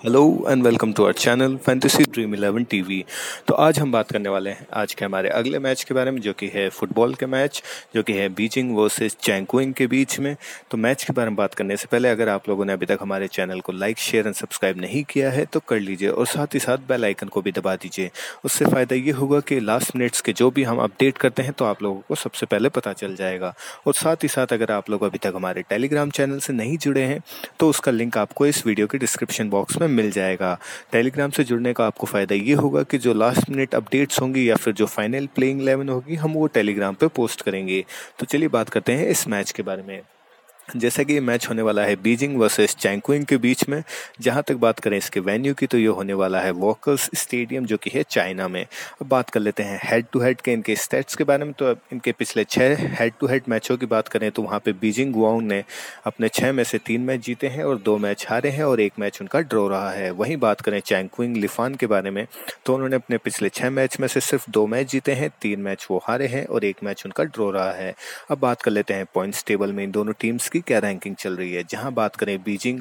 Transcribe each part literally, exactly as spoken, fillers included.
Hello and welcome to our channel fantasy dream eleven TV. तो आज हम बात करने वाले हैं आज के हमारे अगले मैच के बारे में, जो कि है फुटबॉल के मैच, जो कि है बीजिंग वर्सेस चैंगकुइंग के बीच में। तो मैच के बारे में बात करने से पहले अगर आप लोगों ने अभी तक हमारे चैनल को लाइक शेयर एंड सब्सक्राइब नहीं किया है तो कर लीजिए, और साथ ही साथ बेल आइकन को भी दबा दीजिए। उससे फ़ायदा ये होगा कि लास्ट मिनट्स के जो भी हम अपडेट करते हैं तो आप लोगों को सबसे पहले पता चल जाएगा। और साथ ही साथ अगर आप लोग अभी तक हमारे टेलीग्राम चैनल से नहीं जुड़े हैं तो उसका लिंक आपको इस वीडियो के डिस्क्रिप्शन बॉक्स में मिल जाएगा। टेलीग्राम से जुड़ने का आपको फ़ायदा ये होगा कि जो लास्ट मिनट अपडेट्स होंगी या फिर जो फाइनल प्लेइंग इलेवन होगी हम वो टेलीग्राम पे पोस्ट करेंगे। तो चलिए बात करते हैं इस मैच के बारे में। जैसा कि ये मैच होने वाला है बीजिंग वर्सेस चैंगकुइंग के बीच में। जहां तक बात करें इसके वेन्यू की तो ये होने वाला है वॉकर्स स्टेडियम, जो कि है चाइना में। अब बात कर लेते हैं हेड टू हेड के इनके स्टैट्स के बारे में। तो अब इनके पिछले छः हेड टू हेड मैचों की बात करें तो वहां पे बीजिंग गुआंग ने अपने छः में से तीन मैच जीते हैं और दो मैच हारे हैं और एक मैच उनका ड्रॉ रहा है। वहीं बात करें चैंगकुइंग लिफान के बारे में तो उन्होंने अपने पिछले छः मैच में से सिर्फ दो मैच जीते हैं, तीन मैच वो हारे हैं और एक मैच उनका ड्रॉ रहा है। अब बात कर लेते हैं पॉइंट्स टेबल में इन दोनों टीम्स की क्या रैंकिंग चल रही है। जहां बात करें बीजिंग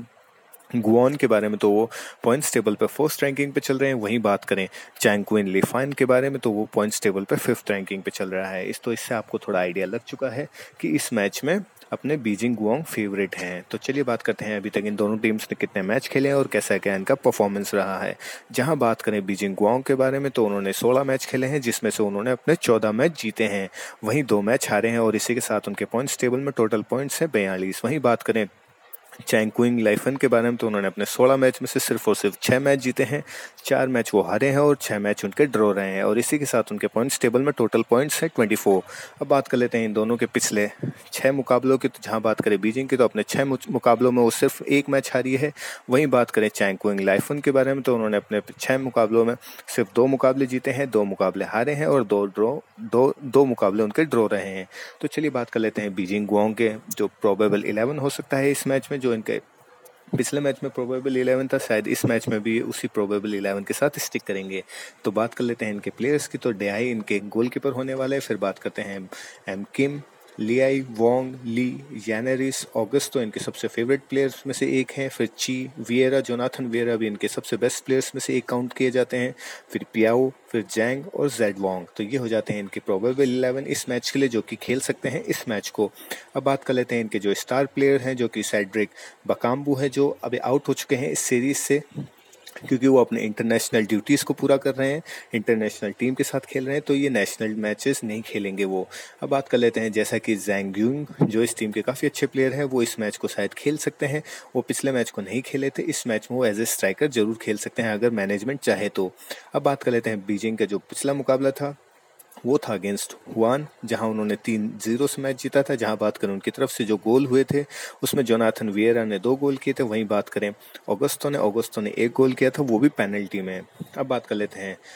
गुआन के बारे में तो वो पॉइंट्स टेबल पे फर्स्ट रैंकिंग पे चल रहे हैं। वहीं बात करें चैंगकुइन लिफान के बारे में तो वो पॉइंट्स टेबल पे फिफ्थ रैंकिंग पे चल रहा है। इस तो इससे आपको थोड़ा आइडिया लग चुका है कि इस मैच में अपने बीजिंग गुआंग फेवरेट हैं। तो चलिए बात करते हैं अभी तक इन दोनों टीम्स ने कितने मैच खेले हैं और कैसा क्या इनका परफॉर्मेंस रहा है। जहां बात करें बीजिंग गुआंग के बारे में तो उन्होंने सोलह मैच खेले हैं, जिसमें से उन्होंने अपने चौदह मैच जीते हैं, वहीं दो मैच हारे हैं और इसी के साथ उनके पॉइंट्स टेबल में टोटल पॉइंट्स हैं बयालीस। वहीं बात करें चैंगकुइंग लाइफन के बारे में तो उन्होंने अपने सोलह मैच में से सिर्फ और सिर्फ छः मैच जीते हैं, चार मैच वो हारे हैं और छः मैच उनके ड्रॉ रहे हैं और इसी के साथ उनके पॉइंट्स टेबल में टोटल पॉइंट्स है चौबीस। अब बात कर लेते हैं इन दोनों के पिछले छः मुकाबलों की। तो जहां बात करें बीजिंग की तो अपने छः मुकाबलों में वो सिर्फ एक मैच हारी है। वहीं बात करें चैंगकुइंग लाइफन के बारे में तो उन्होंने अपने छः मुकाबलों में सिर्फ दो मुकाबले जीते हैं, दो मुकाबले हारे हैं और दो ड्रॉ दो दो मुकाबले उनके ड्रॉ रहे हैं। तो चलिए बात कर लेते हैं बीजिंग गुआंग के जो प्रोबेबल इलेवन हो सकता है इस मैच में। जो इनके पिछले मैच में प्रोबेबल इलेवन था, शायद इस मैच में भी उसी प्रोबेबल इलेवन के साथ स्टिक करेंगे। तो बात कर लेते हैं इनके प्लेयर्स की। तो डेआई इनके गोलकीपर होने वाले हैं। फिर बात करते हैं एम किम, लियाई, वोंग, ली, यानेरिस, ऑगस्टो इनके सबसे फेवरेट प्लेयर्स में से एक हैं। फिर ची, विएरा, जोनाथन विएरा भी इनके सबसे बेस्ट प्लेयर्स में से एक काउंट किए जाते हैं। फिर पियाओ, फिर जैंग और जेड वोंग। तो ये हो जाते हैं इनके प्रोबेबल इलेवन इस मैच के लिए, जो कि खेल सकते हैं इस मैच को। अब बात कर लेते हैं इनके जो स्टार प्लेयर हैं, जो कि सेड्रिक बकाम्बू है, जो अभी आउट हो चुके हैं इस सीरीज से क्योंकि वो अपने इंटरनेशनल ड्यूटीज़ को पूरा कर रहे हैं, इंटरनेशनल टीम के साथ खेल रहे हैं, तो ये नेशनल मैचेस नहीं खेलेंगे वो। अब बात कर लेते हैं जैसा कि जैंग यूंग, जो इस टीम के काफ़ी अच्छे प्लेयर हैं, वो इस मैच को शायद खेल सकते हैं। वो पिछले मैच को नहीं खेले थे, इस मैच में वो एज ए स्ट्राइकर जरूर खेल सकते हैं अगर मैनेजमेंट चाहे तो। अब बात कर लेते हैं बीजिंग का जो पिछला मुकाबला था वो था अगेंस्ट हुआन, जहां उन्होंने तीन जीरो से मैच जीता था। जहां बात करें उनकी तरफ से जो गोल हुए थे उसमें जोनाथन विएरा ने दो गोल किए थे। वहीं बात करें ऑगस्टो ने ऑगस्टो ने एक गोल किया था, वो भी पेनल्टी में। अब बात कर लेते हैं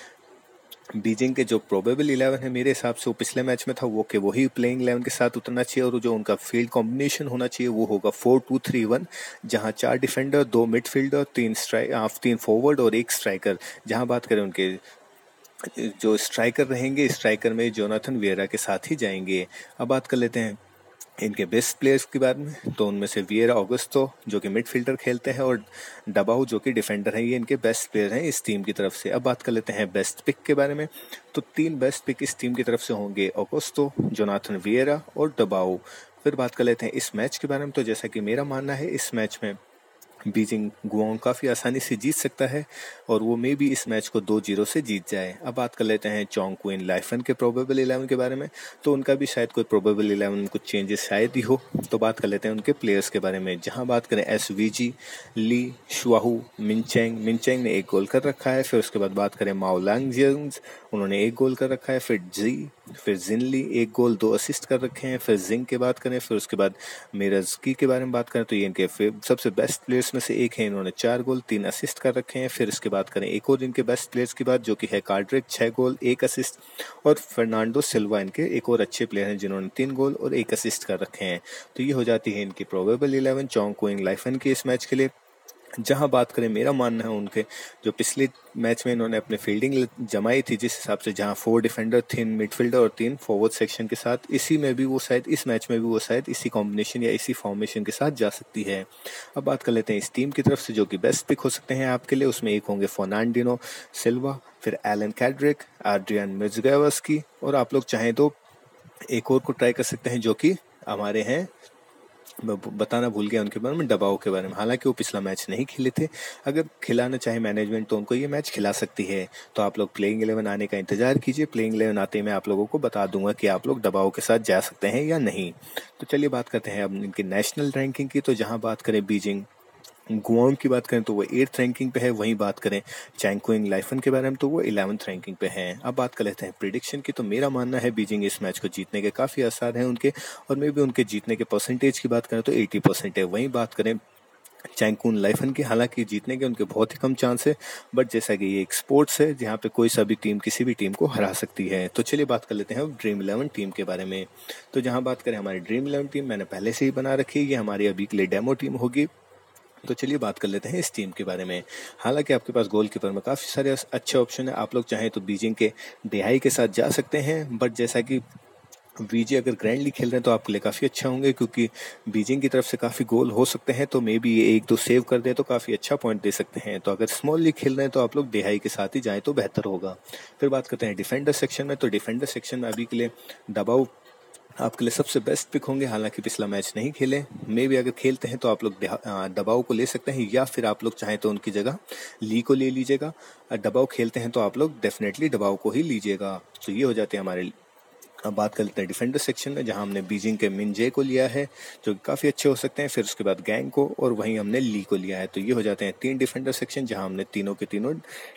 बीजिंग के जो प्रोबेबल इलेवन है, मेरे हिसाब से वो पिछले मैच में था वो कि वही प्लेइंग इलेवन के साथ उतरना चाहिए और जो उनका फील्ड कॉम्बिनेशन होना चाहिए वो होगा फोर टू थ्री वन, जहां चार डिफेंडर, दो मिडफील्डर, तीन स्ट्राइक तीन फॉरवर्ड और एक स्ट्राइकर। जहां बात करें उनके जो स्ट्राइकर रहेंगे, स्ट्राइकर में जोनाथन विएरा के साथ ही जाएंगे। अब बात कर लेते हैं इनके बेस्ट प्लेयर्स के बारे में। तो उनमें से विएरा, ऑगस्टो जो कि मिडफील्डर खेलते हैं और डबाऊ जो कि डिफेंडर हैं, ये इनके बेस्ट प्लेयर हैं इस टीम की तरफ से। अब बात कर लेते हैं बेस्ट पिक के बारे में। तो तीन बेस्ट पिक इस टीम की तरफ से होंगे, ऑगस्टो, जोनाथन विएरा और डबाऊ। फिर बात कर लेते हैं इस मैच के बारे में। तो जैसा कि मेरा मानना है इस मैच में बीजिंग गुआंग काफ़ी आसानी से जीत सकता है और वो मे भी इस मैच को दो जीरो से जीत जाए। अब बात कर लेते हैं चैंगकुइन लाइफन के प्रोबेबल इलेवन के बारे में। तो उनका भी शायद कोई प्रोबेबल इलेवन में कुछ चेंजेस शायद ही हो। तो बात कर लेते हैं उनके प्लेयर्स के बारे में। जहां बात करें एस वी जी, ली, शुआहू, मिनचेंग मिनचेंग ने एक गोल कर रखा है। फिर उसके बाद बात करें माओ लांगजियांग, उन्होंने एक गोल कर रखा है। फिर जी फिर जिनली एक गोल दो असिस्ट कर रखे हैं। फिर जिंग की बात करें, फिर उसके बाद मिरजकी के बारे में बात करें तो ये इनके सबसे बेस्ट प्लेयर्स में से एक है, इन्होंने चार गोल तीन असिस्ट कर रखे हैं। फिर इसके बाद करें एक और इनके बेस्ट प्लेयर्स की बात, जो कि है कार्ड्रिक, छह गोल एक असिस्ट, और फर्नांडो सिल्वा इनके एक और अच्छे प्लेयर हैं जिन्होंने तीन गोल और एक असिस्ट कर रखे हैं। तो ये हो जाती है इनकी प्रोबेबल इलेवन चैंगकुइन लाइफन की इस मैच के लिए। जहां बात करें, मेरा मानना है उनके जो पिछले मैच में इन्होंने अपने फील्डिंग जमाई थी, जिस हिसाब से जहां फोर डिफेंडर, तीन मिडफील्डर और तीन फॉरवर्ड सेक्शन के साथ, इसी में भी वो शायद इस मैच में भी वो शायद इसी कॉम्बिनेशन या इसी फॉर्मेशन के साथ जा सकती है। अब बात कर लेते हैं इस टीम की तरफ से जो कि बेस्ट पिक हो सकते हैं आपके लिए। उसमें एक होंगे फर्नांडिनो सिल्वा, फिर एलन कैड्रिक, एड्रियन मिज़्गावस्की, और आप लोग चाहें तो एक और को ट्राई कर सकते हैं जो कि हमारे हैं, मैं बताना भूल गया उनके बारे में, दबाव के बारे में। हालांकि वो पिछला मैच नहीं खेले थे, अगर खिलाना चाहे मैनेजमेंट तो उनको ये मैच खिला सकती है। तो आप लोग प्लेइंग इलेवन आने का इंतजार कीजिए। प्लेइंग इलेवन आते ही मैं आप लोगों को बता दूंगा कि आप लोग दबाव के साथ जा सकते हैं या नहीं। तो चलिए बात करते हैं अब इनकी नेशनल रैंकिंग की। तो जहां बात करें बीजिंग गुआंग की बात करें तो वो एट्थ रैंकिंग पे है। वहीं बात करें चैंकुइंग लाइफन के बारे में तो वो इलेवेंथ रैंकिंग पे हैं। अब बात कर लेते हैं प्रिडिक्शन की। तो मेरा मानना है बीजिंग इस मैच को जीतने के काफ़ी आसार हैं उनके, और मे भी उनके जीतने के परसेंटेज की बात करें तो अस्सी परसेंट है। वहीं बात करें चैंकुन लाइफन की, हालांकि जीतने के उनके बहुत ही कम चांस है, बट जैसा कि ये एक स्पोर्ट्स है जहाँ पे कोई सा भी टीम किसी भी टीम को हरा सकती है। तो चलिए बात कर लेते हैं अब ड्रीम इलेवन टीम के बारे में। तो जहाँ बात करें हमारी ड्रीम इलेवन टीम, मैंने पहले से ही बना रखी है, ये हमारी अभी के लिए डेमो टीम होगी। तो चलिए बात कर लेते हैं इस टीम के बारे में। हालांकि आपके पास गोलकीपर में काफ़ी सारे अच्छे ऑप्शन है। आप लोग चाहें तो बीजिंग के डेहाई के साथ जा सकते हैं, बट जैसा कि बीजी अगर ग्रैंड लीग खेल रहे हैं तो आपके लिए काफ़ी अच्छा होंगे, क्योंकि बीजिंग की तरफ से काफ़ी गोल हो सकते हैं। तो मे बी ये एक दो सेव कर दे तो काफ़ी अच्छा पॉइंट दे सकते हैं। तो अगर स्मॉल लीग खेल रहे हैं तो आप लोग डेहाई के साथ ही जाएँ तो बेहतर होगा। फिर बात करते हैं डिफेंडर सेक्शन में। तो डिफेंडर सेक्शन में अभी के लिए दबाव आपके लिए सबसे बेस्ट पिक होंगे। हालांकि पिछला मैच नहीं खेले, मे भी अगर खेलते हैं तो आप लोग दबाव को ले सकते हैं, या फिर आप लोग चाहें तो उनकी जगह ली को ले लीजिएगा। दबाव खेलते हैं तो आप लोग डेफिनेटली दबाव को ही लीजिएगा। तो ये हो जाते हैं हमारे। अब बात करते हैं डिफेंडर सेक्शन में, जहां हमने बीजिंग के मिनजे को लिया है जो काफ़ी अच्छे हो सकते हैं, फिर उसके बाद गैंग को, और वहीं हमने ली को लिया है। तो ये हो जाते हैं तीन डिफेंडर सेक्शन जहां हमने तीनों के तीनों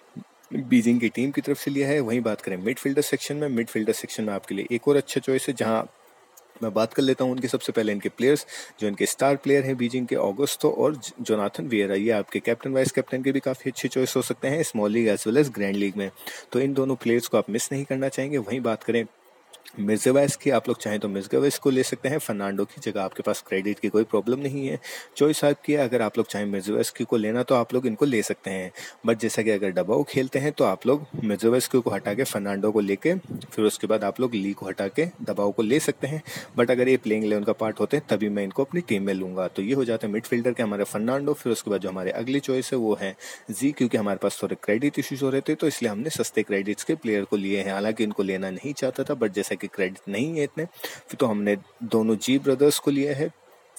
बीजिंग की टीम की तरफ से लिया है। वहीं बात करें मिडफील्डर सेक्शन में, मिडफील्डर सेक्शन में आपके लिए एक और अच्छा चॉइस है, जहां मैं बात कर लेता हूं उनके सबसे पहले इनके प्लेयर्स, जो इनके स्टार प्लेयर हैं बीजिंग के, ऑगस्टो और जोनाथन वियरा। ये आपके कैप्टन वाइस कैप्टन के भी काफ़ी अच्छे चॉइस हो सकते हैं small league as well as grand league में। तो इन दोनों प्लेयर्स को आप मिस नहीं करना चाहेंगे। वहीं बात करें मिर्ज़ावेस की, आप लोग चाहें तो मिर्ज़ावेस को ले सकते हैं। फर्नांडो की जगह आपके पास क्रेडिट की कोई प्रॉब्लम नहीं है, चॉइस आपकी है। अगर आप लोग चाहें मिर्ज़ावेस की को लेना तो आप लोग इनको ले सकते हैं, बट जैसा कि अगर दबाव खेलते हैं तो आप लोग मिर्ज़ावेस को हटा के फर्नांडो को लेके, फिर उसके बाद आप लोग ली को हटा के दबाव को ले सकते हैं। बट अगर ये प्लेइंग इलेवन का पार्ट होते हैं तभी मैं इनको अपनी टीम में लूँगा। तो ये हो जाते हैं मिडफील्डर के हमारे फर्नांडो। फिर उसके बाद जो हमारे अगली चॉइस है वो है जी, क्योंकि हमारे पास थोड़े क्रेडिट इश्यूज हो रहे थे तो इसलिए हमने सस्ते क्रेडिट्स के प्लेयर को लिए हैं। हालांकि इनको लेना नहीं चाहता था, बट जैसा कि क्रेडिट नहीं है इतने, फिर तो हमने दोनों जी ब्रदर्स को लिया है,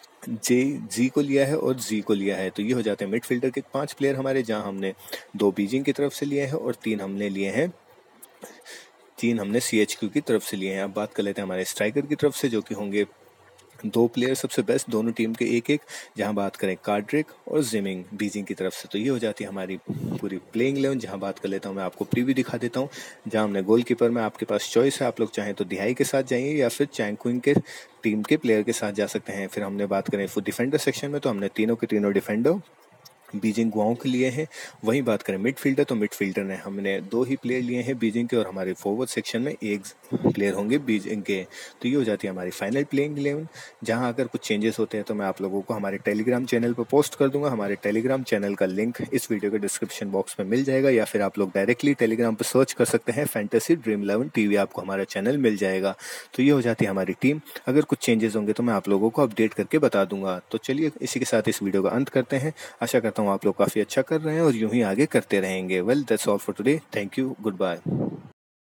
जे जी को लिया है और जी को लिया है। तो ये हो जाते हैं मिडफील्डर के पांच प्लेयर हमारे, जहां हमने दो बीजिंग की तरफ से लिए हैं और तीन हमने लिए हैं तीन हमने सी एच क्यू की तरफ से लिए हैं। अब बात कर लेते हैं हमारे स्ट्राइकर की तरफ से, जो कि होंगे दो प्लेयर सबसे बेस्ट, दोनों टीम के एक एक। जहां बात करें कार्ड्रिक और जिमिंग बीजिंग की तरफ से। तो ये हो जाती है हमारी पूरी प्लेइंग इलेवन। जहां बात कर लेता हूं मैं आपको प्रीव्यू दिखा देता हूं, जहां हमने गोलकीपर में आपके पास चॉइस है, आप लोग चाहें तो दिहाई के साथ जाइए या फिर चैंकुइंग के टीम के प्लेयर के साथ जा सकते हैं। फिर हमने बात करें डिफेंडर सेक्शन में, तो हमने तीनों के तीनों डिफेंडर बीजिंग गुआओं के लिए हैं। वहीं बात करें मिडफील्डर, तो मिडफील्डर ने हमने दो ही प्लेयर लिए हैं बीजिंग के, और हमारे फॉरवर्ड सेक्शन में एक प्लेयर होंगे बीजिंग के। तो ये हो जाती है हमारी फाइनल प्लेइंग इलेवन। जहां अगर कुछ चेंजेस होते हैं तो मैं आप लोगों को हमारे टेलीग्राम चैनल पर पोस्ट कर दूंगा। हमारे टेलीग्राम चैनल का लिंक इस वीडियो के डिस्क्रिप्शन बॉक्स में मिल जाएगा, या फिर आप लोग डायरेक्टली टेलीग्राम पर सर्च कर सकते हैं फैंटेसी ड्रीम इलेवन टीवी, आपको हमारा चैनल मिल जाएगा। तो ये हो जाती है हमारी टीम। अगर कुछ चेंजेस होंगे तो मैं आप लोगों को अपडेट करके बता दूंगा। तो चलिए इसी के साथ इस वीडियो का अंत करते हैं। आशा करता हूँ आप लोग काफ़ी अच्छा कर रहे हैं और यूं ही आगे करते रहेंगे। Well that's all for today, thank you, good bye.